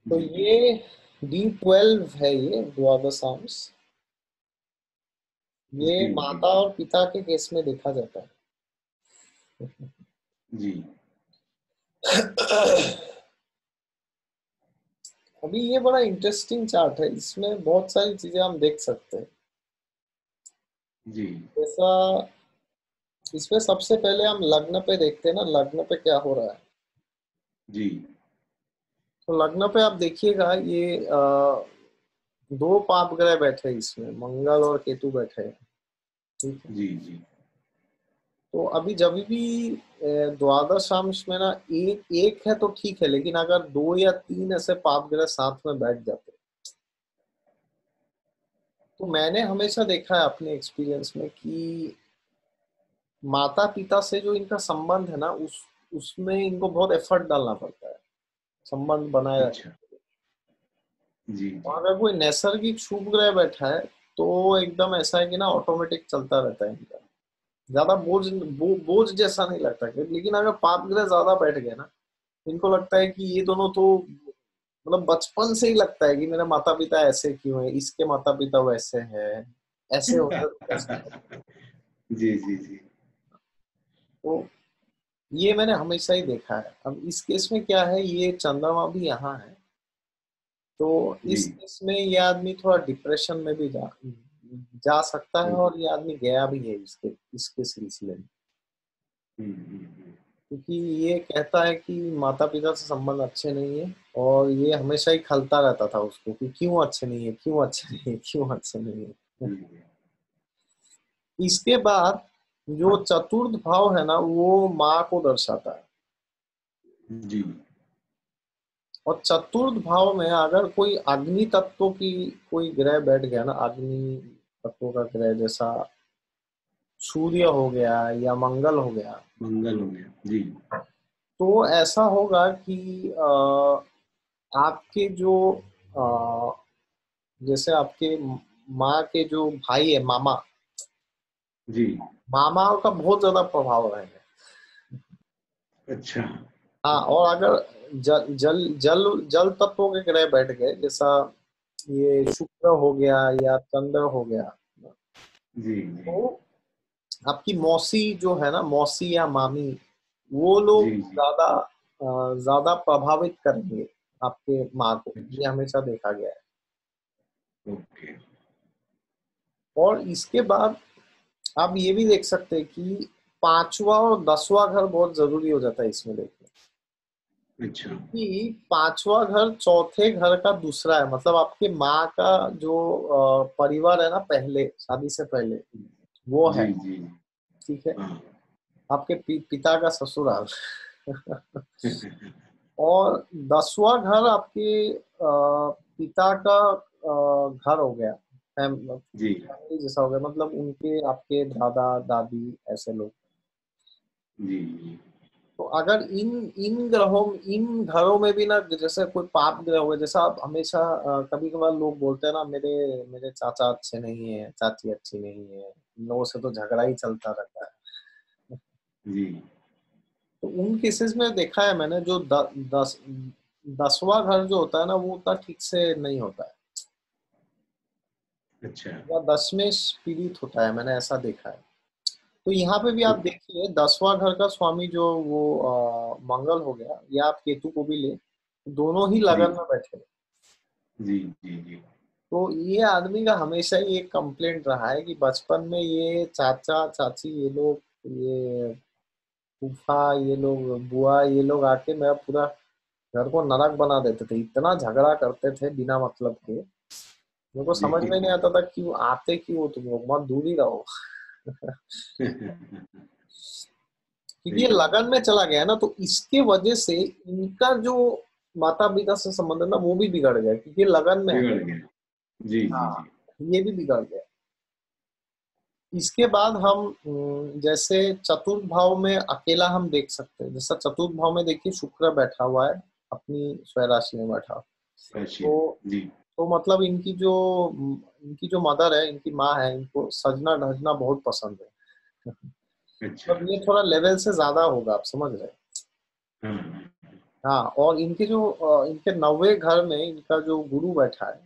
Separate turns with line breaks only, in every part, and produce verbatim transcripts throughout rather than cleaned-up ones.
तो
जी जी
ये D twelve है, ये द्वादशांश। ये
जी जी
माता और पिता के केस में देखा जाता
जी
है। अभी ये बड़ा इंटरेस्टिंग चार्ट है, इसमें बहुत सारी चीजें हम देख सकते हैं।
जी
जैसा इसमें सबसे पहले हम लग्न पे देखते हैं ना, लग्न पे क्या हो रहा है।
जी
तो लग्न पे आप देखिएगा, ये अ, दो पाप ग्रह बैठे हैं इसमें, मंगल और केतु बैठे हैं। ठीक है।
जी जी
तो अभी जब भी अ, द्वादशांश में ना एक एक है तो ठीक है, लेकिन अगर दो या तीन ऐसे पाप ग्रह साथ में बैठ जाते, तो मैंने हमेशा देखा है अपने एक्सपीरियंस में कि माता पिता से जो इनका संबंध है ना, उस उसमें इनको बहुत एफर्ट डालना पड़ता है संबंध बनाए रखने।
अच्छा जी
और
जी
अगर कोई नैसर्गिक शुभ ग्रह बैठा है तो एकदम ऐसा है कि ना ऑटोमेटिक चलता रहता है इनका, ज्यादा बोझ बो, बोझ जैसा नहीं लगता कि। लेकिन अगर पाप ग्रह ज्यादा बैठ गए ना, इनको लगता है कि ये दोनों तो मतलब बचपन से ही लगता है कि मेरे माता पिता ऐसे क्यों है, इसके माता पिता वैसे हैं, ऐसे होते तो कैसे होते।
जी जी जी
तो ये मैंने हमेशा ही देखा है। अब इस केस में क्या है, ये चंद्रमा भी यहाँ है, तो
जी
इस केस में ये आदमी थोड़ा डिप्रेशन में भी जा जा सकता है,
हम्म
और ये आदमी गया भी है इसके इसके सिलसिले में।
हम्म हम्म, हम्म,
क्योंकि ये कहता है कि माता पिता से संबंध अच्छे नहीं है, और ये हमेशा ही खलता रहता था उसको कि क्यों अच्छे नहीं है, क्यों अच्छे नहीं है, क्यों अच्छे नहीं है।
हम्म,
इसके बाद जो चतुर्थ भाव है ना, वो माँ को दर्शाता है।
जी
और चतुर्थ भाव में अगर कोई अग्नि तत्व की कोई ग्रह बैठ गया ना, अग्नि तत्व का ग्रह, जैसा सूर्य हो गया या मंगल हो गया,
मंगल हो गया जी
तो ऐसा होगा कि अ, आपके जो अ, जैसे आपके माँ के जो भाई है, मामा,
जी
मामा का बहुत ज्यादा प्रभाव रहेगा।
अच्छा
हाँ, और अगर जल जल जल जल तत्वों के ग्रह बैठ गए, जैसा ये शुक्र हो गया या चंद्र हो गया,
जी जी
तो आपकी मौसी जो है ना, मौसी या मामी, वो
जी
लोग
जी
ज्यादा अ, ज्यादा प्रभावित करेंगे आपके माँ को।
अच्छा
ये हमेशा देखा गया है।
ओके
और इसके बाद आप ये भी देख सकते हैं कि पांचवा और दसवां घर बहुत जरूरी हो जाता है इसमें देखना।
अच्छा
क्योंकि पांचवा घर चौथे घर का दूसरा है, मतलब आपके माँ का जो अ, परिवार है ना, पहले शादी से पहले, वो
जी
है।
जी
ठीक है।
हाँ
आपके पि, पिता का ससुराल। और दसवां घर आपके अ, पिता का अ, घर हो गया, फैम-
जी
फैमिली जैसा हो गया, मतलब उनके आपके दादा दादी ऐसे लोग।
जी जी
तो अगर इन इन ग्रहों इन घरों में भी ना, जैसे कोई पाप ग्रह हुए, जैसा आप हमेशा कभी कभार लोग बोलते हैं ना, मेरे मेरे चाचा अच्छे नहीं है, चाची अच्छी नहीं है, इन लोगों से तो झगड़ा ही चलता रहता है।
जी
तो उन केसेस में देखा है मैंने, जो द, दस दसवां घर जो होता है ना, वो उतना ठीक से नहीं होता है,
अच्छा
या दस में पीड़ित होता है, मैंने ऐसा देखा है। तो यहाँ पे भी आप
ओके
देखिए, दसवां घर का स्वामी जो वो अ, मंगल हो गया, या आप केतु को भी ले, दोनों ही
जी
लगन में बैठे।
जी जी जी
तो ये आदमी का हमेशा ही एक कंप्लेंट रहा है कि बचपन में ये चाचा चाची, ये लोग, ये फूफा, ये लोग बुआ, ये लोग आके मेरा पूरा घर को नरक बना देते थे, इतना झगड़ा करते थे बिना मतलब के। मेरे को
जी
समझ में नहीं आता था क्यों आते, क्यों तुम लोग, मत दूर ही रहो। क्योंकि
सही
ये
बात
लगन में चला गया ना, तो इसके वजह से इनका जो माता पिता से संबंध है ना, वो भी बिगड़ गया, क्योंकि ये लगन में है।
बिगड़ गया जी जी
हाँ,
जी
ये भी बिगड़ गया। इसके बाद हम अम, जैसे चतुर्थ भाव में अकेला हम देख सकते हैं, जैसा चतुर्थ भाव में देखिए शुक्र बैठा हुआ है, अपनी स्वराशि में बैठा।
रशियन
तो
जी
तो मतलब इनकी जो इनकी जो मदर है, इनकी माँ है, इनको सजना धजना बहुत पसंद है।
अच्छा
मतलब ये थोड़ा लेवल से ज्यादा होगा, आप समझ रहे हैं।
हाँ हाँ,
हाँ, और इनके जो अ, इनके नौवे घर में इनका जो गुरु बैठा है,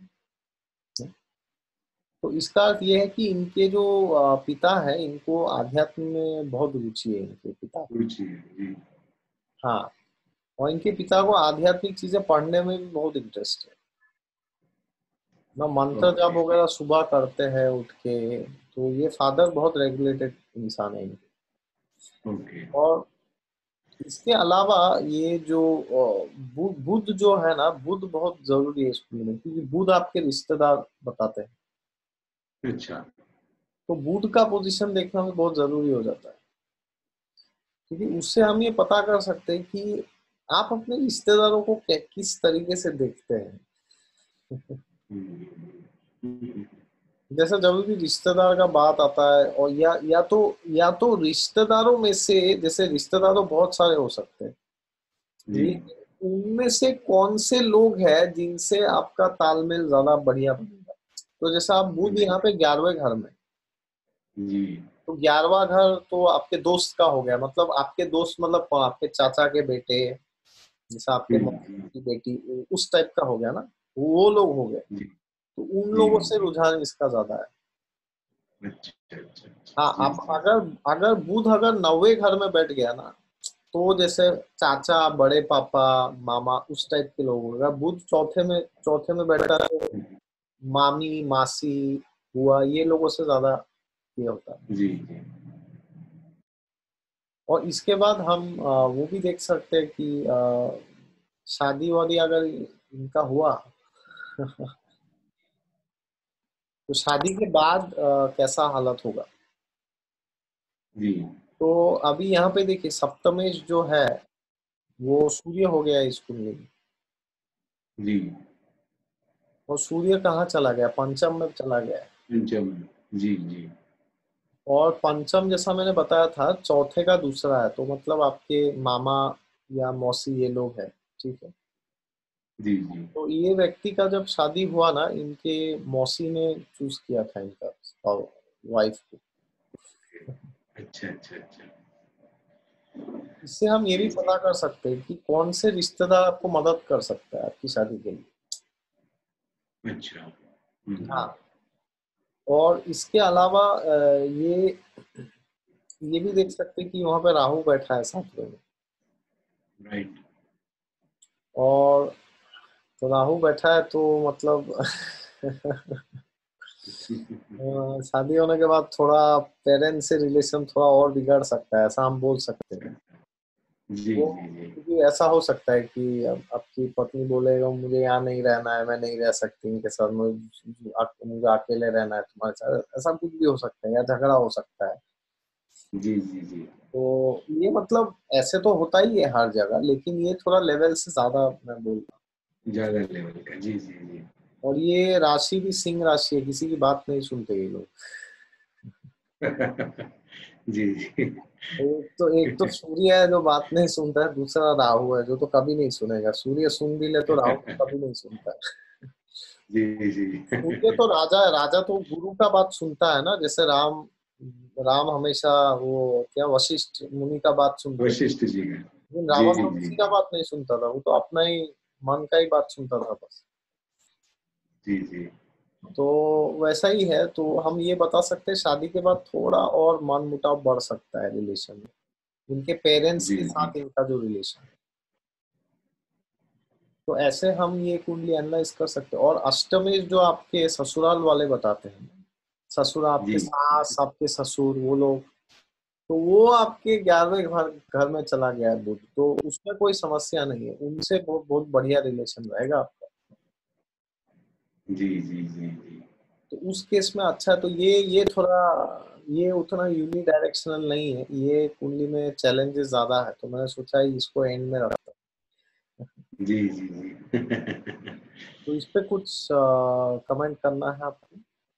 तो इसका अर्थ ये है कि इनके जो अ, पिता है, इनको आध्यात्म में बहुत रुचि है इनके पिता को।
रुचि है जी।
हाँ, और इनके पिता को आध्यात्मिक चीजें पढ़ने में भी बहुत इंटरेस्ट है ना, मंत्र जाप
ओके
वगैरह सुबह करते हैं उठ के। तो ये फादर बहुत रेगुलेटेड इंसान है इनके।
ओके।
और इसके अलावा ये जो अ, बु- बुध जो है ना, बुध बहुत जरूरी है स्कूल में, क्योंकि बुध आपके रिश्तेदार बताते हैं।
अच्छा।
तो बुध का पोजीशन देखना भी बहुत जरूरी हो जाता है, क्योंकि उससे हम ये पता कर सकते हैं कि आप अपने रिश्तेदारों को कै- किस तरीके से देखते हैं।
हम्म, हम्म,
जैसे जब भी रिश्तेदार का बात आता है, और या या तो या तो रिश्तेदारों में से, जैसे रिश्तेदार तो बहुत सारे हो सकते हैं,
जी
लेकिन उनमें से कौन से लोग हैं जिनसे आपका तालमेल ज्यादा बढ़िया बनेगा। तो जैसे आप बुध
जी
यहाँ पे ग्यारहवें घर में,
जी।
तो ग्यारहवा घर तो आपके दोस्त का हो गया, मतलब आपके दोस्त मतलब कौन, आपके चाचा के बेटे, जैसे आपके
हम्म,
मौसी
हम्म,
की बेटी, उस टाइप का हो गया ना, वो लोग हो गए।
जी
तो उन
जी
लोगों से
जी।
रुझान इसका ज्यादा है।
अच्छा अच्छा अच्छा।
हाँ,
जी
आप
जी
अगर अगर बुध अगर नौवे घर में बैठ गया ना, तो जैसे चाचा, बड़े पापा, मामा, उस टाइप के लोग होगा। बुध चौथे में चौथे में बैठा है, तो मामी, मासी, बुआ, ये लोगों से ज्यादा ये होता है।
जी जी।
और इसके बाद हम अ, वो भी देख सकते हैं कि अ, शादी वादी अगर इनका हुआ तो शादी के बाद अ, कैसा हालत होगा।
जी
तो अभी यहाँ पे देखिए, सप्तमेश जो है वो सूर्य हो गया इस कुंडली में।
जी।
और सूर्य कहाँ चला गया, पंचम में चला गया है।
पंचम। जी जी
और पंचम जैसा मैंने बताया था, चौथे का दूसरा है, तो मतलब आपके मामा या मौसी ये लोग हैं, ठीक है।
जी जी।
तो ये व्यक्ति का जब शादी हुआ ना, इनके मौसी ने चूज किया था इनका वाइफ को।
अच्छा अच्छा अच्छा।
इससे हम ये भी
जी जी।
पता कर सकते हैं कि कौन से रिश्तेदार आपको मदद कर सकता है आपकी शादी के लिए।
अच्छा। हम्म।
हाँ, और इसके अलावा अ, ये ये भी देख सकते हैं कि वहां पे राहु बैठा है सातवें में।
राइट।
और तो राहु बैठा है तो मतलब अ, शादी होने के बाद थोड़ा पेरेंट्स से रिलेशन थोड़ा और बिगड़ सकता है, ऐसा हम बोल सकते हैं।
जी
वो,
जी जी।
क्योंकि ऐसा हो सकता है कि अब आपकी पत्नी बोलेगा मुझे यहाँ नहीं रहना है, मैं नहीं रह सकती इनके साथ, मुझे मुझे अकेले रहना है तुम्हारे साथ, ऐसा कुछ भी हो सकता है, या झगड़ा हो सकता है।
जी जी जी।
तो ये मतलब ऐसे तो होता ही है हर जगह, लेकिन ये थोड़ा लेवल से ज्यादा मैं बोल रहा
ज्यादा लेवल का। जी जी जी।
हूँ। और ये राशि भी सिंह राशि है, किसी की बात नहीं सुनते ये लोग।
जी जी।
एक तो एक तो सूर्य है जो बात नहीं सुनता है, दूसरा राहु है जो तो कभी नहीं सुनेगा। सूर्य सुन भी ले तो राहु तो कभी नहीं सुनता है।
जी जी।
सूर्य तो राजा है, राजा तो गुरु का बात सुनता है ना, जैसे राम राम हमेशा वो क्या वशिष्ठ मुनि का बात सुनते थे।
वशिष्ठ जी का।
लेकिन
जी
रावण तो
जी
किसी का बात नहीं सुनता था, वो तो अपना ही मन का ही बात सुनता था बस।
जी जी।
तो वैसा ही है, तो हम ये बता सकते हैं शादी के बाद थोड़ा और मन मुटाव बढ़ सकता है रिलेशन में, इनके पेरेंट्स
जी
के
जी।
साथ इनका जो रिलेशन है। तो ऐसे हम ये कुंडली एनालाइज कर सकते हैं। और अष्टमेश जो आपके ससुराल वाले बताते हैं, ससुर आपके
जी
सास, आपके ससुर, वो लोग, तो वो आपके ग्यारहवें घर घर में चला गया है बुध, तो उसमें कोई समस्या नहीं है, उनसे बहुत बहुत बढ़िया रिलेशन रहेगा आपका।
जी जी जी जी।
तो उस केस में अच्छा है। तो ये ये थोड़ा ये उतना यूनि डायरेक्शनल नहीं है, ये कुंडली में चैलेंजेस ज्यादा है, तो मैंने सोचा इसको एंड में रखता हूँ।
जी जी जी।
तो इस पे कुछ कमेंट करना है आपको।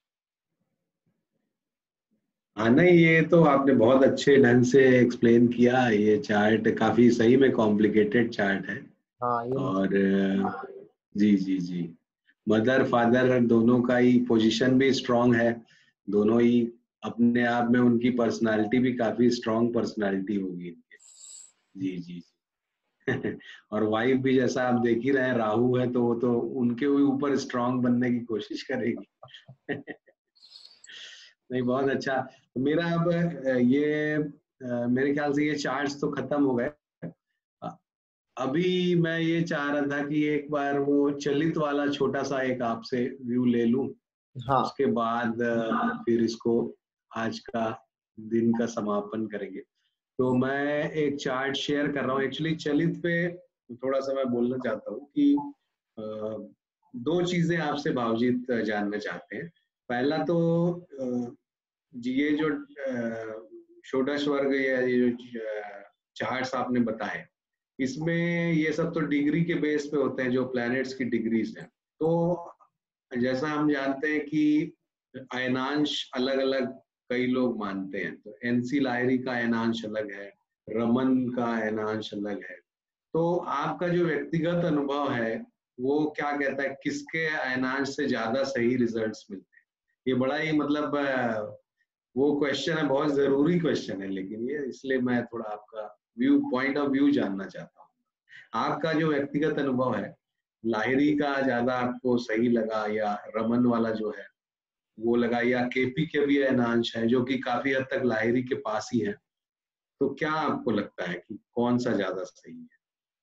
हाँ नहीं, ये तो आपने बहुत अच्छे ढंग से एक्सप्लेन किया। ये चार्ट काफी सही में कॉम्प्लिकेटेड चार्ट है।
हाँ, ये
और अ, जी जी जी। मदर फादर दोनों का ही पोजीशन भी स्ट्रांग है। दोनों ही अपने आप में, उनकी पर्सनालिटी भी काफी स्ट्रांग पर्सनालिटी होगी इनकी। जी जी। और वाइफ भी जैसा आप देख ही रहे हैं राहु है, तो वो तो उनके भी ऊपर स्ट्रांग बनने की कोशिश करेगी। नहीं, बहुत अच्छा। तो मेरा अब अ, ये अ, मेरे ख्याल से ये चार्ट्स तो खत्म हो गए। अ, अभी मैं ये चाह रहा था कि एक बार वो चलित वाला छोटा सा एक आपसे व्यू ले लूं,
हाँ
उसके बाद अ, फिर इसको आज का दिन का समापन करेंगे। तो मैं एक चार्ट शेयर कर रहा हूँ। एक्चुअली चलित पे थोड़ा सा मैं बोलना चाहता हूँ कि अ, दो चीजें आपसे भावजीत जानना चाहते हैं। पहला तो अ, जी ये जो अ, षोडश वर्ग या ये जो चार्ट्स आपने बताए, इसमें ये सब तो डिग्री के बेस पे होते हैं, जो प्लैनेट्स की डिग्रीज हैं। तो जैसा हम जानते हैं कि अयनांश अलग अलग कई लोग मानते हैं, तो एनसी लाहिरी का अयनांश अलग है, रमन का अयनांश अलग है। तो आपका जो व्यक्तिगत अनुभव है वो क्या कहता है, किसके अयनांश से ज्यादा सही रिजल्ट्स मिलते हैं? ये बड़ा ही मतलब अ, वो क्वेश्चन है, बहुत जरूरी क्वेश्चन है, लेकिन ये इसलिए मैं थोड़ा आपका व्यू पॉइंट ऑफ व्यू जानना चाहता हूँ। आपका जो व्यक्तिगत अनुभव है, लाहिरी का ज्यादा आपको सही लगा या रमन वाला जो है वो लगा, या केपी के भी अयनांश है जो कि काफी हद तक लाहिरी के पास ही है, तो क्या आपको लगता है कि कौन सा ज्यादा सही है?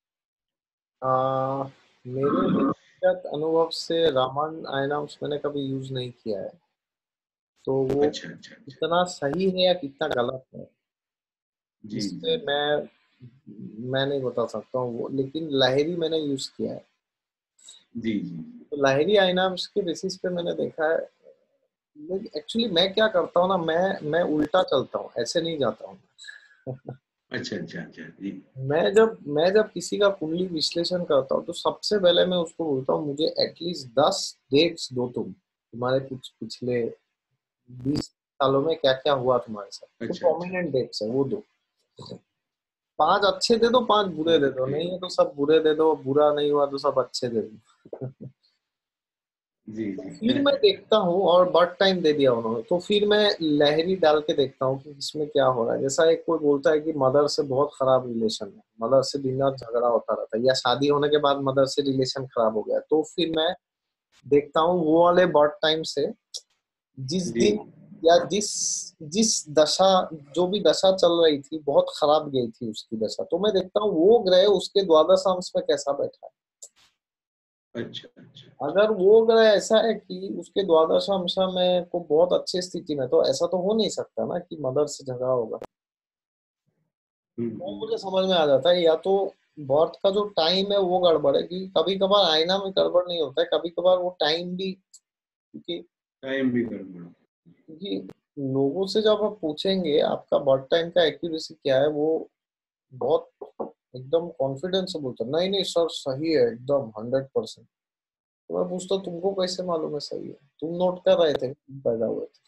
आ, मेरे व्यक्तिगत अनुभव से रामायण आयनाम्स मैंने कभी यूज नहीं किया है, तो वो
अच्छा अच्छा अच्छा।
कितना सही है या कितना गलत है
जी
इससे
जी
मैं मैं नहीं बता सकता हूँ वो, लेकिन लाहिरी मैंने यूज किया है।
जी जी।
तो लाहिरी आइनाम्स के बेसिस पे मैंने देखा है। एक्चुअली मैं क्या करता हूँ ना, मैं मैं उल्टा चलता हूँ, ऐसे नहीं जाता हूँ।
अच्छा अच्छा अच्छा जी।
मैं जब मैं जब किसी का कुंडली विश्लेषण करता हूँ तो सबसे पहले मैं उसको बोलता हूँ, मुझे एटलीस्ट दस डेट्स दो, तुम तुम्हारे कुछ पिछले बीस सालों में क्या क्या हुआ तुम्हारे साथ, जो
अच्छा अच्छा।
प्रोमिनेंट डेट्स है वो दो। पांच अच्छे दे दो, पांच बुरे दे दो,
ओके
नहीं है तो
ओके।
सब बुरे दे दो, बुरा नहीं हुआ तो सब अच्छे दे दो।
जी जी।
फिर मैं देखता हूँ, और बर्थ टाइम दे दिया उन्होंने, तो फिर मैं लहरी डाल के देखता हूँ कि इसमें क्या हो रहा है। जैसा एक कोई बोलता है कि मदर से बहुत खराब रिलेशन है, मदर से दिन रात झगड़ा होता रहता है, या शादी होने के बाद मदर से रिलेशन खराब हो गया, तो फिर मैं देखता हूँ वो वाले बर्थ टाइम से जिस
जी
दिन या जिस जिस दशा, जो भी दशा चल रही थी बहुत खराब गई थी उसकी दशा, तो मैं देखता हूँ वो ग्रह उसके द्वादश अंश में कैसा बैठा है।
अच्छा अच्छा।
अगर वो ग्रह ऐसा है कि उसके द्वादश अंश में को बहुत अच्छी स्थिति में, तो ऐसा तो हो नहीं सकता ना कि मदर से झगड़ा होगा।
हम्म
वो
हम्म।
मुझे समझ में आ जाता है, या तो बर्थ का जो टाइम है वो गड़बड़ है, कि कभी कभार आईना में गड़बड़ नहीं होता है, कभी कभार वो टाइम भी, क्योंकि
टाइम भी गड़बड़।
क्योंकि लोगों से जब आप पूछेंगे आपका बर्थ टाइम का एक्यूरेसी क्या है, वो बहुत एकदम कॉन्फिडेंस से बोलते हैं, नहीं नहीं सर सही है एकदम हंड्रेड परसेंट। तो मैं पूछता हूँ, तुमको कैसे मालूम है सही है, तुम नोट कर रहे थे तुम पैदा हुए थे?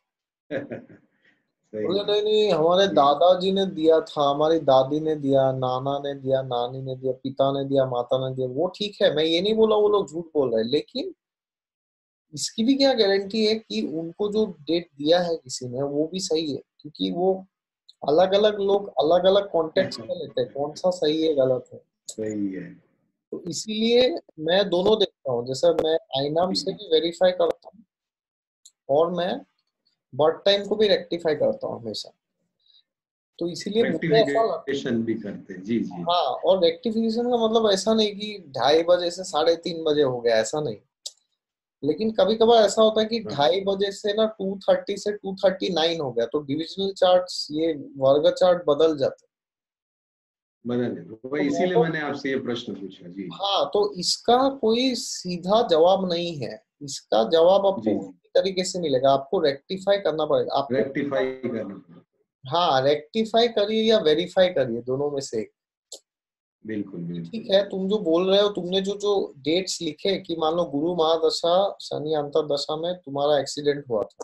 सही
बोले
बात।
नहीं नहीं, हमारे
जी
दादाजी ने दिया था, हमारी दादी ने दिया, नाना ने दिया, नानी ने दिया, पिता ने दिया, माता ने दिया, वो ठीक है, मैं ये नहीं बोला वो लोग झूठ बोल रहे हैं, लेकिन इसकी भी क्या गारंटी है कि उनको जो डेट दिया है किसी ने वो भी सही है, क्योंकि वो अलग अलग लोग अलग अलग कॉन्टेक्स्ट में लेते हैं कौन सा सही है गलत है।
सही है।
तो इसीलिए मैं दोनों देखता हूँ, जैसे मैं आईनाम
जी
से भी वेरीफाई करता हूँ, और मैं बर्थ टाइम को भी रेक्टिफाई करता हूँ हमेशा। तो इसीलिए मुझे ऐसा लगता
रेक्टिफिकेशन भी करते हैं। जी जी।
है, हाँ, और रेक्टिफिकेशन का मतलब ऐसा नहीं कि ढाई बजे से साढ़े तीन बजे हो गया, ऐसा नहीं। लेकिन कभी कभार ऐसा होता है कि
हाँ,
ढाई बजे से ना टू थर्टी से टू थर्टी नाइन हो गया, तो डिविजनल चार्ट्स, ये वर्ग चार्ट बदल जाते हैं।
बदल है,
तो
वही
मैं
इसीलिए
तो,
मैंने आपसे ये प्रश्न पूछा। जी
हाँ, तो इसका कोई सीधा जवाब नहीं है, इसका जवाब आपको
जी।
उसी तरीके से मिलेगा, आपको रेक्टिफाई करना पड़ेगा आपको।
रेक्टिफाई करना।
हाँ, रेक्टिफाई करिए या वेरीफाई करिए, दोनों में से एक।
बिल्कुल
ठीक
बिल्कुल।
है, तुम जो बोल रहे हो, तुमने जो जो डेट्स लिखे कि मान लो गुरु महादशा शनि अंतरदशा में तुम्हारा एक्सीडेंट हुआ था,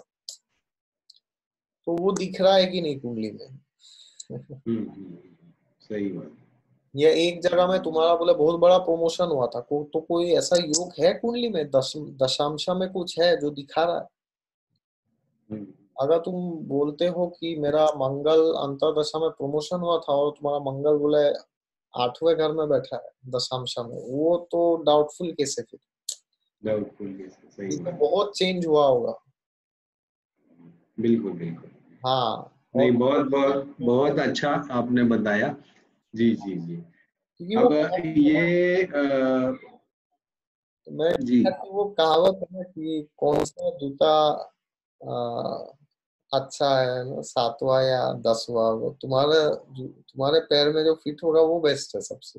तो वो दिख रहा है कि नहीं कुंडली में?
हम्म हम्म, सही बात।
या एक जगह में तुम्हारा बोले बहुत बड़ा प्रमोशन हुआ था को, तो कोई ऐसा योग है कुंडली में, दश दशांश में कुछ है जो दिखा रहा है?
हम्म,
अगर तुम बोलते हो कि मेरा मंगल अंतरदशा में प्रमोशन हुआ था, और तुम्हारा मंगल बोले आठवें घर में बैठा है दशांश में, वो तो डाउटफुल केस है फिर।
डाउटफुल केस है, सही
ये तो
बात।
बहुत चेंज हुआ होगा।
बिल्कुल बिल्कुल।
हाँ, और
नहीं, बहुत बहुत बहुत अच्छा आपने बताया। जी जी जी।
क्योंकि वो
अब ये आ,
तो मैं
जी
कि वो कहावत है ना कि कौन सा जूता आ, अच्छा है ना, सातवां या दसवां, वो तुम्हारे जो- तुम्हारे पैर में जो फिट होगा वो बेस्ट है सबसे।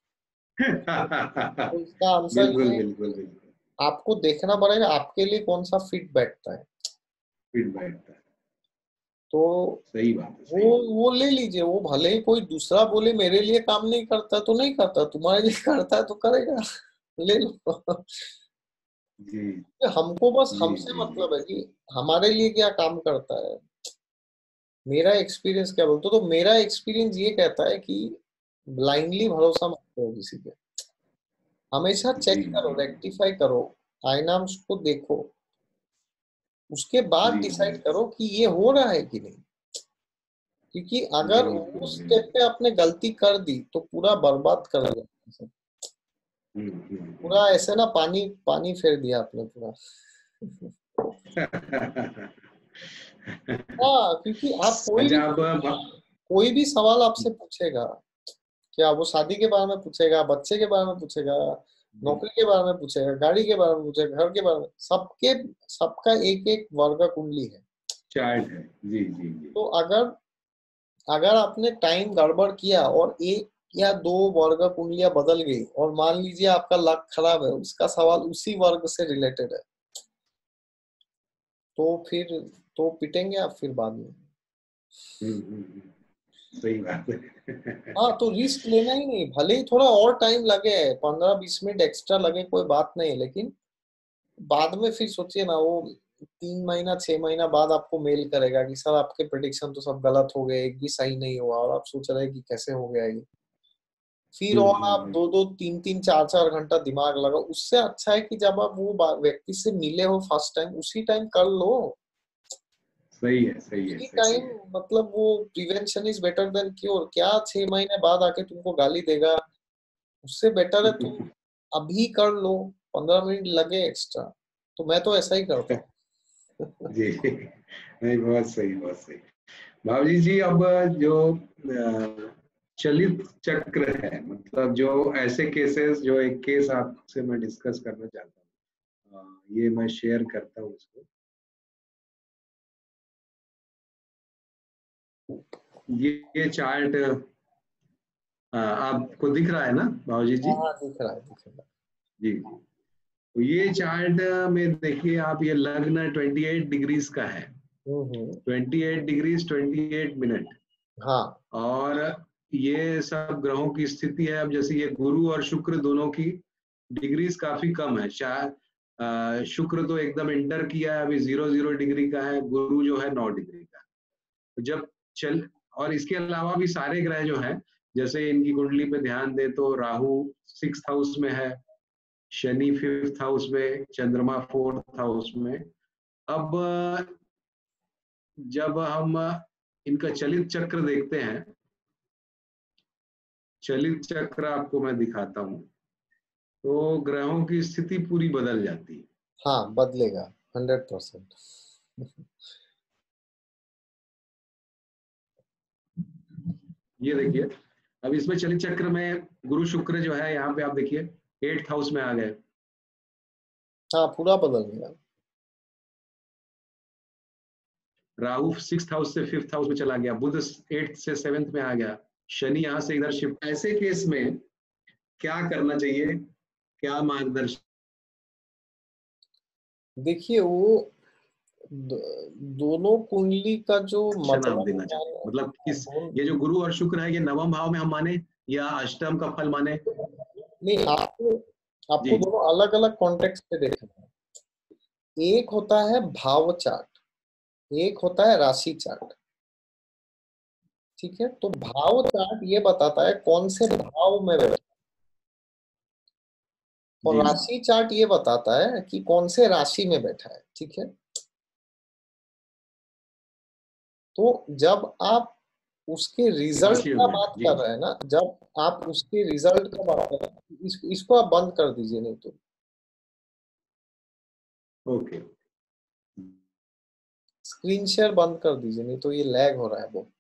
तो इसका आंसर
बिल्कुल
ये है
बिल्कुल
कि
बिल्कुल।
आपको देखना पड़ेगा आपके लिए कौन सा फिट बैठता है।
फिट बैठता है।
तो
सही बात है,
वो
सही बात।
वो ले लीजिए, वो भले ही कोई दूसरा बोले मेरे लिए काम नहीं करता तो नहीं करता, तुम्हारे लिए करता है तो करेगा। ले लो।
जी
हमको बस
जी
हमसे
जी जी।
मतलब है कि हमारे लिए क्या काम करता है। मेरा एक्सपीरियंस क्या बोलते, तो मेरा एक्सपीरियंस ये कहता है कि ब्लाइंडली भरोसा मत करो किसी पे। हमेशा
जी
चेक करो,
जी
रेक्टिफाई करो, आईनाम्स को देखो, उसके बाद
जी जी।
डिसाइड करो कि ये हो रहा है कि नहीं। क्योंकि अगर
बिल्कुल
उस स्टेप
बिल्कुल।
पे आपने गलती कर दी तो पूरा बर्बाद कर दिया,
हम्म हम्म
पूरा
हम्म।
ऐसे ना पानी पानी फेर दिया आपने पूरा। हाँ, क्योंकि आप कोई भी
अच्छा, अब
कोई भी सवाल आपसे पूछेगा, क्या वो शादी के बारे में पूछेगा, बच्चे के बारे में पूछेगा, नौकरी के बारे में पूछेगा, गाड़ी के बारे में पूछेगा, घर के बारे में, सबके सबका एक एक वर्ग कुंडली है।
चार्ट है। जी जी जी।
तो अगर अगर आपने टाइम गड़बड़ किया और एक या दो वर्ग कुंडलियां बदल गई और मान लीजिए आपका लक खराब है, उसका सवाल उसी वर्ग से रिलेटेड है, तो फिर तो पिटेंगे आप फिर बाद में।
हम्म हम्म हम्म। सही बात है।
हाँ, तो रिस्क लेना ही नहीं, भले ही थोड़ा और टाइम लगे, पंद्रह बीस मिनट एक्स्ट्रा लगे, कोई बात नहीं है, लेकिन बाद में फिर सोचिए ना, वो तीन महीना छह महीना बाद आपको मेल करेगा कि सर आपके प्रेडिक्शन तो सब गलत हो गए, एक भी सही नहीं हुआ, और आप सोच रहे हैं कि कैसे हो गया ये। फिर
हम्म
और
हम्म
आप
हम्म।
दो दो तीन तीन चार चार घंटा दिमाग लगाओ, उससे अच्छा है कि जब आप वो बा- व्यक्ति से मिले हो फर्स्ट टाइम, उसी टाइम कर लो।
सही है, सही है,
उसी
सही
टाइम,
है।
मतलब वो prevention is better than cure. क्या छह महीने बाद आके तुमको गाली देगा, उससे बेटर है तुम अभी कर लो, पंद्रह मिनट लगे एक्स्ट्रा। तो मैं तो ऐसा ही करता हूँ।
जी। नहीं, बहुत सही, बहुत सही। भावजी जी, अब जो अ, चलित चक्र है, मतलब जो ऐसे केसेस, जो एक केस आपसे मैं डिस्कस करना चाहता हूँ, अ, ये मैं शेयर करता हूँ इसको। ये ये चार्ट आपको दिख रहा है ना भावजी
हाँ
जी?
हाँ, दिख रहा है दिख रहा
जी जी। तो ये चार्ट में देखिए आप, ये लग्न अट्ठाईस डिग्रीज का है।
है। हम्म हम्म।
अट्ठाईस डिग्रीज अट्ठाईस मिनट।
हाँ
और ये सब ग्रहों की स्थिति है। अब जैसे ये गुरु और शुक्र दोनों की डिग्रीज काफी कम है। शायद अ, शुक्र तो एकदम इंटर किया है, अभी जीरो जीरो डिग्री का है। गुरु जो है नौ डिग्री का। तो जब चल, और इसके अलावा भी सारे ग्रह जो हैं, जैसे इनकी कुंडली पे ध्यान दे तो राहु सिक्स हाउस में है, शनि फिफ्थ हाउस में, चंद्रमा फोर्थ हाउस में। अब जब हम इनका चलित चक्र देखते हैं, चलित चक्र आपको मैं दिखाता हूँ, तो ग्रहों की स्थिति पूरी बदल जाती है।
हाँ, बदलेगा हंड्रेड परसेंट।
ये देखिए, अब इसमें चलित चक्र में गुरु शुक्र जो है, यहाँ पे आप देखिए एट्थ हाउस में आ गए।
हाँ, पूरा बदल गया।
राहु सिक्स हाउस से फिफ्थ हाउस में चला गया। बुध एट्थ से सेवेंथ में आ गया। शनि यहाँ से इधर शिफ्ट। ऐसे केस में क्या करना चाहिए, क्या मार्गदर्शन
देखिए वो दो, दोनों कुंडली का जो
आप
मतलब
देना चाहते हैं? मतलब किस,
दोनों,
ये जो गुरु और शुक्र है, ये नवम भाव में हम माने या अष्टम का फल माने?
नहीं, आपको
जी
आपको दोनों अलग अलग कॉन्टेक्स्ट पे देखना है। एक होता है भाव चार्ट, एक होता है राशि चार्ट। ठीक है, तो भाव चार्ट ये बताता है कौन से भाव में बैठा, और
जी
राशि चार्ट ये बताता है कि कौन से राशि में बैठा है। ठीक है, तो जब आप उसके रिजल्ट
राशियों
का
में
बात
जी।
कर रहे हैं ना, जब आप उसके रिजल्ट का बात कर रहे हैं, इस, इसको आप बंद कर दीजिए नहीं तो।
ओके।
स्क्रीन शेयर बंद कर दीजिए नहीं तो ये लैग हो रहा है वो।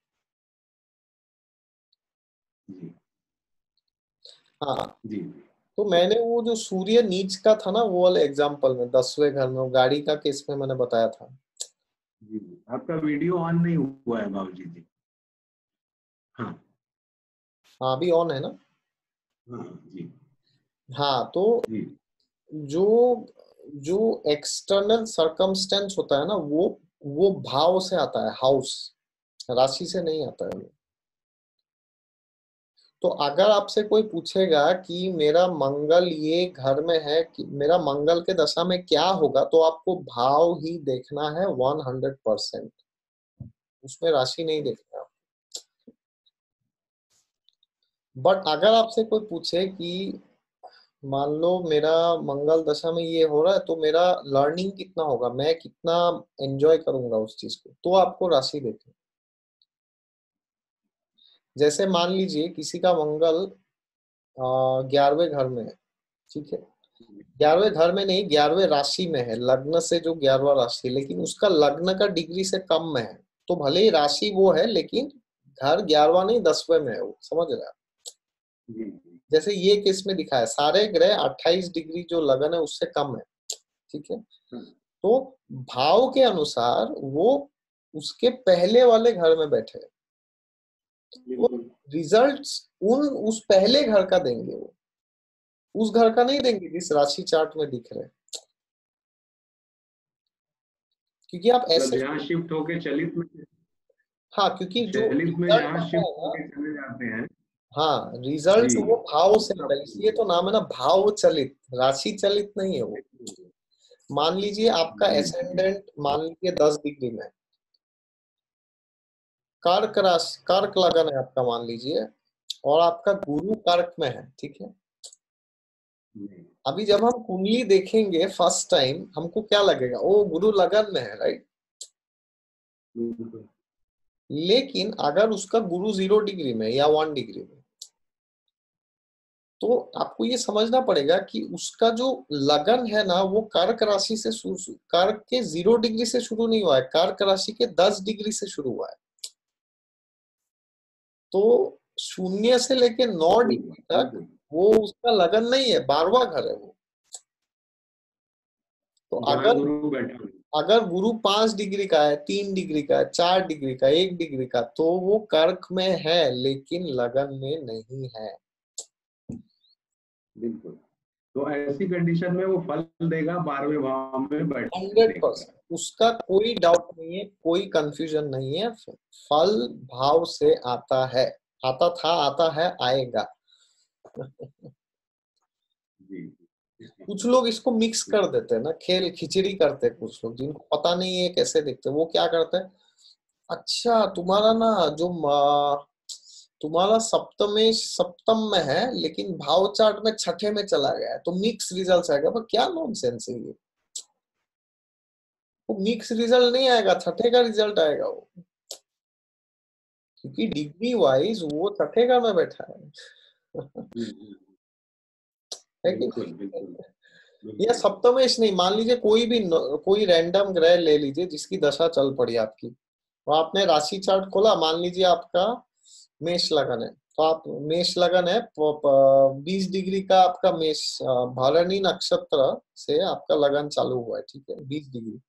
जी
हाँ,
जी
तो मैंने वो जो सूर्य नीच का था ना, वो वाले एग्जाम्पल में दसवें घर में वो गाड़ी का केस में मैंने बताया था।
जी। आपका वीडियो ऑन नहीं हुआ है बाबूजी जी। हाँ
हाँ, अभी ऑन है ना।
हाँ जी
हाँ, तो
जी
जो जो एक्सटर्नल सरकमस्टेंस होता है ना, वो वो भाव से आता है, हाउस, राशि से नहीं आता है वो। तो अगर आपसे कोई पूछेगा कि मेरा मंगल ये घर में है, कि मेरा मंगल के दशा में क्या होगा, तो आपको भाव ही देखना है वन हंड्रेड परसेंट, उसमें राशि नहीं देखना। बट अगर आपसे कोई पूछे कि मान लो मेरा मंगल दशा में ये हो रहा है, तो मेरा लर्निंग कितना होगा, मैं कितना एंजॉय करूंगा उस चीज को, तो आपको राशि देखनी। जैसे मान लीजिए किसी का मंगल ग्यारहवें घर में है, ठीक है, ग्यारहवें घर में नहीं, ग्यारहवें राशि में है, लग्न से जो ग्यारहवा राशि, लेकिन उसका लग्न का डिग्री से कम में है, तो भले ही राशि वो है लेकिन घर ग्यारहवा नहीं दसवें में है वो, समझ रहे हैं?
जी जी
जैसे ये केस में दिखा है, सारे ग्रह अट्ठाईस डिग्री जो लगन है उससे कम है, ठीक है।
हाँ,
तो भाव के अनुसार वो उसके पहले वाले घर में बैठे हैं, तो
बिल्कुल
रिजल्ट्स उन उस पहले घर का देंगे वो, उस घर का नहीं देंगे जिस राशि चार्ट में दिख रहे हैं, क्योंकि आप
मतलब
ऐसे,
जहाँ शिफ्ट होके चलित में
हाँ, क्योंकि जो
चलित में
रिजल्ट
जहाँ
आता
शिफ्ट
है ना,
होके चले जाते हैं।
हाँ, रिजल्ट
जी
वो भाव से आता है, इसलिए
मतलब
तो नाम है ना भाव चलित, राशि चलित नहीं है वो। मान लीजिए आपका
जी जी
एसेंडेंट मान लीजिए दस डिग्री में, कर्क राशि, कर्क लगन है आपका मान लीजिए, और आपका गुरु कर्क में है, ठीक है।
जी
अभी जब हम कुंडली देखेंगे फर्स्ट टाइम, हमको क्या लगेगा, ओ गुरु लगन में है, राइट।
बिल्कुल
लेकिन अगर उसका गुरु जीरो डिग्री में या वन डिग्री में, तो आपको ये समझना पड़ेगा कि उसका जो लगन है ना, वो कर्क राशि से शुरू, कर्क के जीरो डिग्री से शुरू नहीं हुआ है, कर्क राशि के दस डिग्री से शुरू हुआ है। तो शून्य से लेके नौ
बिल्कुल
डिग्री तक
बिल्कुल
वो उसका लगन नहीं है, बारहवां घर है वो। तो
जहाँ
अगर
गुरु बैठा है।
अगर गुरु पांच डिग्री का है, तीन डिग्री का है, चार डिग्री का, एक डिग्री का, तो वो कर्क में है लेकिन लगन में नहीं है।
बिल्कुल तो ऐसी कंडीशन में वो फल देगा बारहवें भाव में
हंड्रेड
बैठने का।
परसेंट उसका कोई डाउट नहीं है, कोई कंफ्यूजन नहीं है। फल भाव से आता है, आता था, आता है, आएगा।
जी
कुछ लोग इसको मिक्स कर देते हैं ना, खेल खिचड़ी करते हैं कुछ लोग, जिनको पता नहीं है कैसे दिखते हैं, वो क्या करते हैं, अच्छा तुम्हारा ना जो म- तुम्हारा सप्तमेश सप्तम में है लेकिन भाव चार्ट में छठे में चला गया है, तो मिक्स रिजल्ट आएगा। पर क्या नॉनसेंस है ये, वो मिक्स रिजल्ट नहीं आएगा, छठे का रिजल्ट आएगा वो, क्योंकि डिग्री वाइज वो छठे का में बैठा है।
हम्म,
है कि
बिल्कुल बिल्कुल
नहीं? या
बिल्कुल
सप्तमेश नहीं, मान लीजिए कोई भी न- कोई रैंडम ग्रह ले लीजिए जिसकी दशा चल पड़ी आपकी, तो आपने राशि चार्ट खोला, मान लीजिए आपका मेष लगन है, तो आप मेष लगन है, बीस डिग्री का आपका मेष, अ, भरणी नक्षत्र से आपका लगन चालू हुआ है, ठीक है, बीस डिग्री।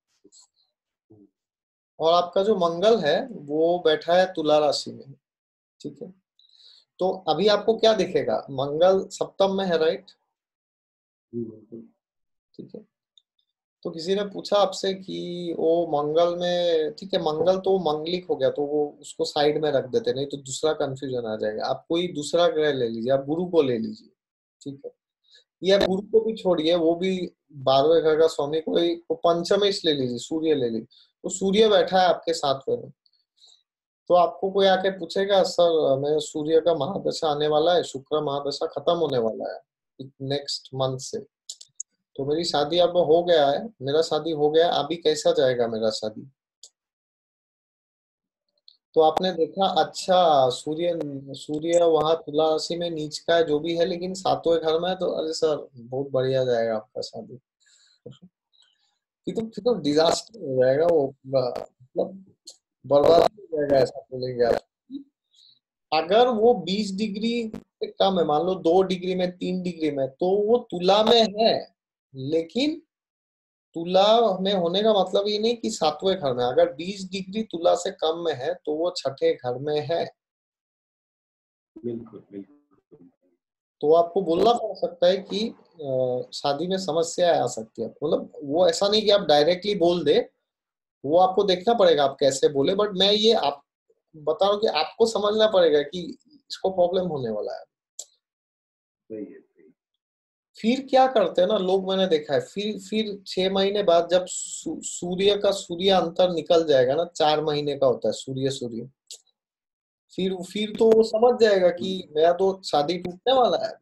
और आपका जो मंगल है वो बैठा है तुला राशि में, ठीक है। तो अभी आपको क्या दिखेगा, मंगल सप्तम में है, राइट,
बिल्कुल
ठीक है। तो किसी ने पूछा आपसे कि वो मंगल में, ठीक है, मंगल तो मंगलिक हो गया, तो वो उसको साइड में रख देते, नहीं तो दूसरा कंफ्यूजन आ जाएगा। आप कोई दूसरा ग्रह ले लीजिए, आप गुरु को ले लीजिए, ठीक है, या गुरु को भी छोड़िए, वो भी बारहवें घर का स्वामी, कोई को पंचमेश ले लीजिए, सूर्य ले लीजिए, तो सूर्य बैठा है आपके सातवें में। तो आपको कोई आके पूछेगा सर मैं सूर्य का महादशा आने वाला है, शुक्र महादशा खत्म होने वाला है नेक्स्ट मंथ से, तो मेरी शादी अब हो गया है, मेरा शादी हो गया, अभी कैसा जाएगा मेरा शादी, तो आपने देखा, अच्छा, सूर्य सूर्य वहां तुला राशि में नीच का है जो भी है, लेकिन सातवें घर में है, तो अरे सर बहुत बढ़िया जाएगा आपका शादी। फिर तो फिर तो डिजास्टर हो जाएगा वो पूरा, मतलब बर्बाद हो जाएगा ऐसा बोलेंगे आप। अगर वो बीस डिग्री से कम है, मान लो दो डिग्री में, तीन डिग्री में, तो वो तुला में है। लेकिन तुला में होने का मतलब ये नहीं कि सातवें घर में, अगर बीस डिग्री तुला से कम में है तो वो छठे घर में है।
बिल्कुल बिल्कुल।
तो आपको बोलना पड़ सकता है कि अ, शादी में समस्या आ सकती है, मतलब वो ऐसा नहीं कि आप डायरेक्टली बोल दे, वो आपको देखना पड़ेगा आप कैसे बोले, बट मैं ये आप बता रहा हूँ कि आपको समझना पड़ेगा कि इसको प्रॉब्लम होने वाला है।
सही है सही।
फिर क्या करते हैं ना लोग, मैंने देखा है, फिर फिर छह महीने बाद जब सू, सूर्य का सूर्य अंतर निकल जाएगा ना, चार महीने का होता है सूर्य सूर्य, फिर फिर तो वो समझ जाएगा कि
हम्म,
मेरा तो शादी टूटने वाला है।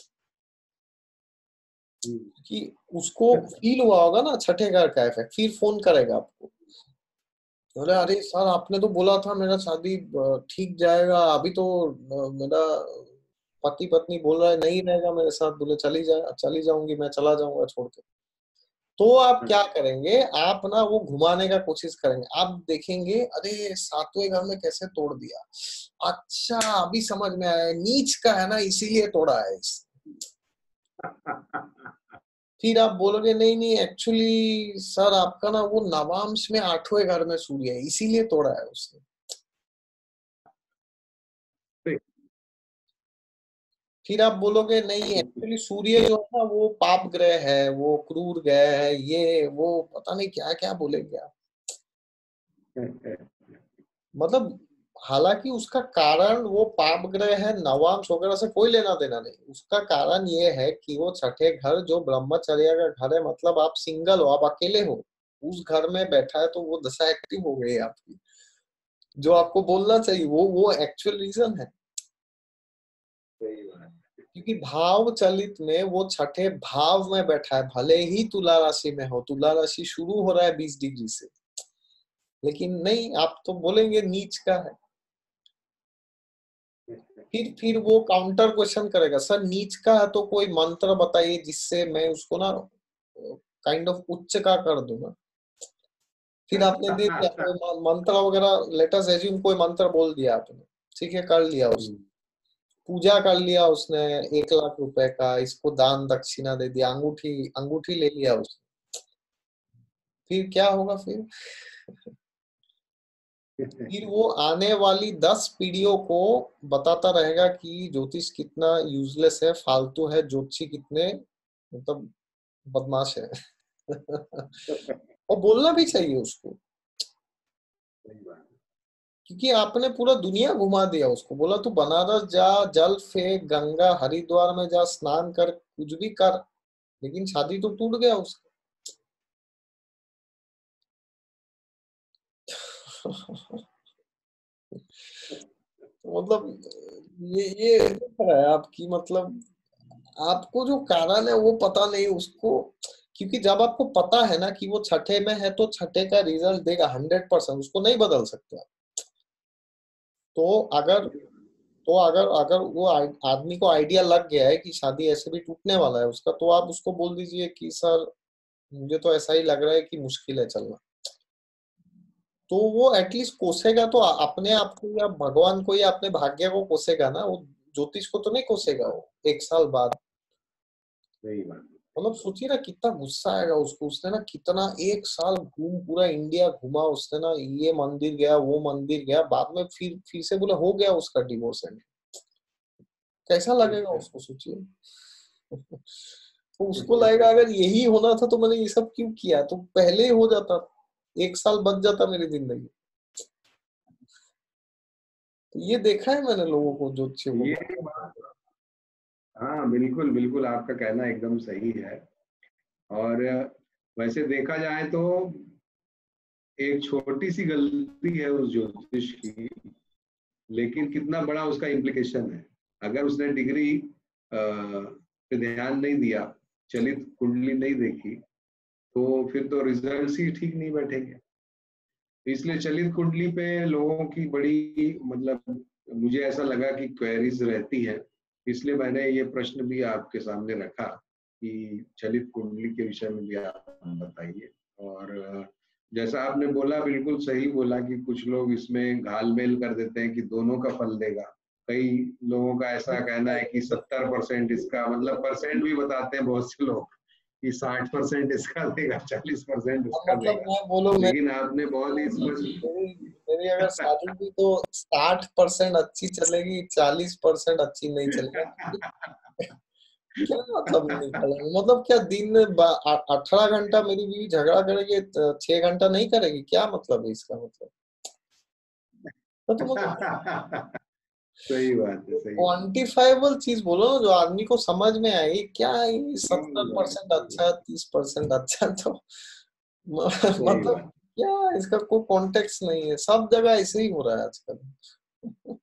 हम्म।
कि उसको फील हुआ होगा ना छठे घर का इफेक्ट, फिर फोन करेगा आपको, बोले अरे सर आपने तो बोला था मेरा शादी अ, ठीक जाएगा, अभी तो अ, मेरा पति पत्नी बोल रहा है नहीं रहेगा मेरे साथ, बोले चली जा चली जाऊंगी, मैं चला जाऊंगा छोड़ के। तो आप क्या करेंगे, आप ना वो घुमाने का कोशिश करेंगे, आप देखेंगे अरे सातवें घर में कैसे तोड़ दिया, अच्छा अभी समझ में आया, नीच का है ना इसीलिए तोड़ा है इस। फिर आप बोलोगे नहीं नहीं एक्चुअली सर आपका ना वो नवांश में आठवें घर में सूर्य है इसीलिए तोड़ा है उसने। फिर आप बोलोगे नहीं एक्चुअली सूर्य जो है ना वो पाप ग्रह है, वो क्रूर ग्रह है, ये वो पता नहीं क्या क्या बोलेंगे आप। मतलब हालांकि उसका कारण वो पाप ग्रह है, नवांश वगैरह से कोई लेना देना नहीं, उसका कारण ये है कि वो छठे घर जो ब्रह्मचर्य का घर है, मतलब आप सिंगल हो, आप अकेले हो, उस घर में बैठा है, तो वो दशा एक्टिव हो गई है आपकी, जो आपको बोलना चाहिए वो वो एक्चुअल रीजन है।
सही बात।
क्योंकि भाव चलित में वो छठे भाव में बैठा है, भले ही तुला राशि में हो, तुला राशि शुरू हो रहा है बीस डिग्री से, लेकिन नहीं आप तो बोलेंगे नीच का है। फिर फिर वो काउंटर क्वेश्चन करेगा, सर नीच का है तो कोई मंत्र बताइए जिससे मैं उसको ना काइंड ऑफ उच्च का कर दूं ना। फिर आपने दे दिया कोई म- मंत्र वगैरह, लेटस एज्यूम कोई मंत्र बोल दिया आपने, ठीक है कर लिया उसने,
हम्म।
पूजा कर लिया उसने, एक लाख रुपए का इसको दान दक्षिणा दे दिया, अंगूठी अंगूठी ले लिया उसने, फिर क्या होगा फिर फिर वो आने वाली दस पीढ़ियों को बताता रहेगा कि ज्योतिष कितना यूजलेस है, फालतू है, ज्योतिषी कितने मतलब बदमाश है। और बोलना भी चाहिए उसको,
सही बात
क्योंकि आपने पूरा दुनिया घुमा दिया उसको, बोला तू बनारस जा, जल फेंक, गंगा हरिद्वार में जा स्नान कर, कुछ भी कर, लेकिन शादी तो टूट गया उसका। तो मतलब ये ये दिख रहा है आपकी, मतलब आपको जो कारण है वो पता नहीं उसको, क्योंकि जब आपको पता है ना कि वो छठे में है, तो छठे का रिजल्ट देगा हंड्रेड परसेंट, उसको नहीं बदल सकते आप। तो अगर तो अगर अगर वो आ- आदमी को आइडिया लग गया है कि शादी ऐसे भी टूटने वाला है उसका, तो आप उसको बोल दीजिए कि सर मुझे तो ऐसा ही लग रहा है कि मुश्किल है चलना। तो वो एटलीस्ट कोसेगा तो अपने आप को, या भगवान को, या अपने भाग्य को कोसेगा ना, वो ज्योतिष को तो नहीं कोसेगा वो एक साल बाद।
सही बात।
मतलब सोचिए ना कितना गुस्सा आएगा उसको, उसने ना कितना एक साल घूम पूरा इंडिया घूमा उसने ना, ये मंदिर गया वो मंदिर गया, बाद में फिर फिर से बोले हो गया उसका डिवोर्स एंड, कैसा लगेगा उसको सोचिए। तो उसको लगेगा अगर यही होना था तो मैंने ये सब क्यों किया, तो पहले ही हो जाता, एक साल बच जाता मेरी जिंदगी। तो ये देखा है मैंने लोगों को जो अच्छे को।
ये हाँ बिल्कुल बिल्कुल, आपका कहना एकदम सही है। और वैसे देखा जाए तो एक छोटी सी गलती है उस ज्योतिष की, लेकिन कितना बड़ा उसका इम्प्लीकेशन है। अगर उसने डिग्री पे ध्यान नहीं दिया, चलित कुंडली नहीं देखी, तो फिर तो रिजल्ट्स ही ठीक नहीं बैठेंगे। इसलिए चलित कुंडली पे लोगों की बड़ी मतलब मुझे ऐसा लगा कि क्वेरीज रहती है, इसलिए मैंने ये प्रश्न भी आपके सामने रखा कि चलित कुंडली के विषय में भी आप बताइए। और जैसा आपने बोला बिल्कुल सही बोला कि कुछ लोग इसमें घालमेल कर देते हैं कि दोनों का फल देगा। कई लोगों का ऐसा कहना है कि सत्तर परसेंट इसका मतलब परसेंट भी बताते हैं बहुत से लोग कि साठ परसेंट इसका देगा, चालीस परसेंट इसका
मतलब
देगा।
मैं बोलूं,
लेकिन आपने बहुत ही स्पष्ट
मेरी मेरी अगर शादी भी तो साठ परसेंट अच्छी चलेगी, चालीस परसेंट अच्छी नहीं चलेगी। क्या मतलब नहीं चलेगी? मतलब क्या दिन में अठारह घंटा मेरी बीवी झगड़ा करेगी, छह घंटा नहीं करेगी? क्या मतलब है इसका? मतलब तो, तो मतलब
सही बात है, सही बात
क्वांटिफाइबल चीज बोलो ना, जो आदमी को समझ में आए। क्या सत्तर
सही बात
परसेंट
सही
अच्छा, तीस परसेंट अच्छा, तो म-
सही
मतलब
बात
क्या, इसका कोई कॉन्टेक्स्ट नहीं है। सब जगह ऐसे ही हो रहा है आजकल।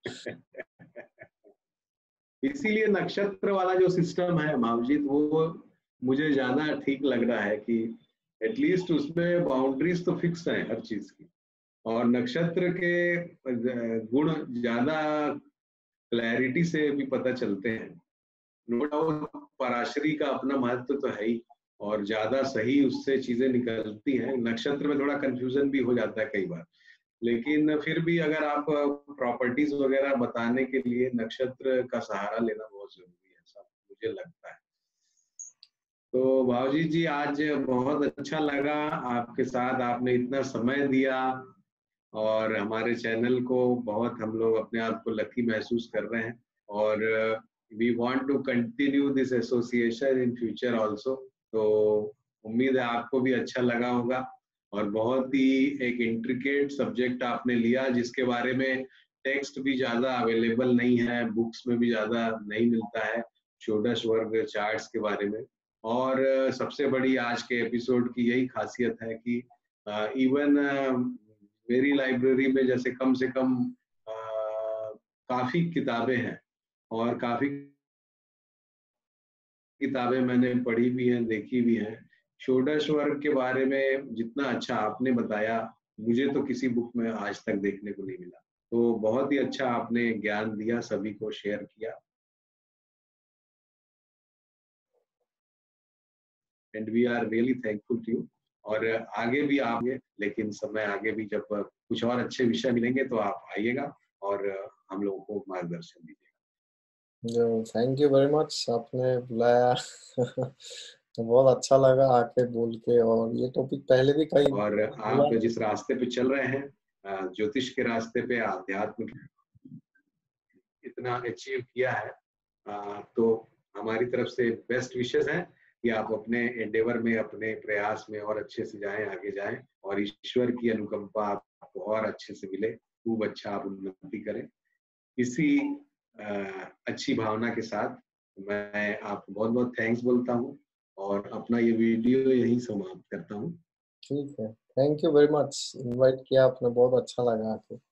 इसीलिए नक्षत्र वाला जो सिस्टम है मावजीत, वो मुझे ज्यादा ठीक लग रहा है कि एटलीस्ट उसमें बाउंड्रीज तो फिक्स है हर चीज की, और नक्षत्र के गुण ज्यादा क्लैरिटी से भी पता चलते हैं। नो डाउट पराशरी का अपना महत्व तो है ही, और ज्यादा सही उससे चीजें निकलती हैं। नक्षत्र में थोड़ा कंफ्यूजन भी हो जाता है कई बार, लेकिन फिर भी अगर आप प्रॉपर्टीज वगैरह बताने के लिए नक्षत्र का सहारा लेना बहुत जरूरी है, ऐसा मुझे लगता है। तो भावजी जी आज बहुत अच्छा लगा आपके साथ, आपने इतना समय दिया और हमारे चैनल को बहुत हम लोग अपने आप को लकी महसूस कर रहे हैं। और we want to continue this association in future also. तो उम्मीद है आपको भी अच्छा लगा होगा। और बहुत ही एक इंट्रिकेट सब्जेक्ट आपने लिया जिसके बारे में टेक्स्ट भी ज्यादा अवेलेबल नहीं है, बुक्स में भी ज्यादा नहीं मिलता है, षोडश वर्ग चार्ट्स के बारे में। और सबसे बड़ी आज के एपिसोड की यही खासियत है कि इवन मेरी लाइब्रेरी में जैसे कम से कम आ, काफी किताबें हैं, और काफी किताबें मैंने पढ़ी भी हैं, देखी भी हैं। षोडश वर्ग के बारे में जितना अच्छा आपने बताया, मुझे तो किसी बुक में आज तक देखने को नहीं मिला। तो बहुत ही अच्छा आपने ज्ञान दिया, सभी को शेयर किया, and we are really thankful to you. और आगे भी आगे, लेकिन समय आगे भी जब कुछ और अच्छे विषय मिलेंगे तो आप आइएगा और हम लोगों को मार्गदर्शन दीजिएगा।
जो थैंक यू वेरी मच, आपने बुलाया। तो बहुत अच्छा लगा आके बोल के। और ये टॉपिक पहले भी कहीं
और
बोला।
आप जिस रास्ते पे चल रहे हैं, ज्योतिष के रास्ते पे, आध्यात्म इतना अचीव किया है, तो हमारी तरफ से बेस्ट विशेस हैं कि आप अपने एंडेवर में, अपने प्रयास में और अच्छे से जाएं, आगे जाएं, और ईश्वर की अनुकंपा आपको और अच्छे से मिले, खूब अच्छा आप उन्नति करें। इसी अच्छी भावना के साथ मैं आपको बहुत बहुत थैंक्स बोलता हूँ और अपना ये वीडियो यहीं समाप्त करता हूँ।
ठीक है, thank you very much, invite किया आपने, बहुत अच्छा लगा आके।